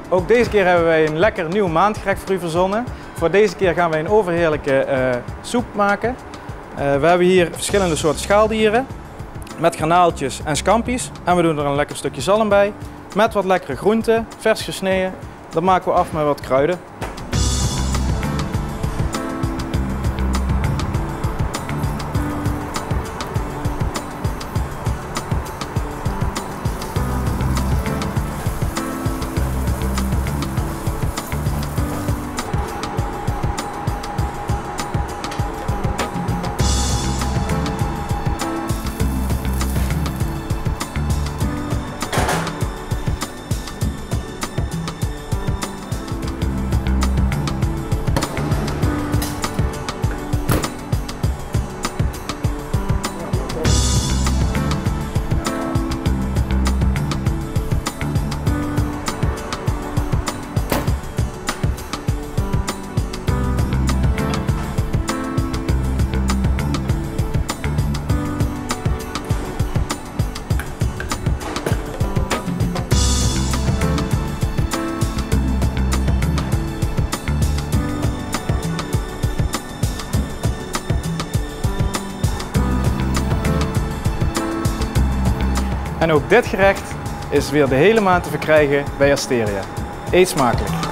Ook deze keer hebben wij een lekker nieuw maandgerecht voor u verzonnen. Voor deze keer gaan wij een overheerlijke soep maken. We hebben hier verschillende soorten schaaldieren met garnaaltjes en scampi's. En we doen er een lekker stukje zalm bij met wat lekkere groenten, vers gesneden. Dat maken we af met wat kruiden. En ook dit gerecht is weer de hele maand te verkrijgen bij Asteria. Eet smakelijk!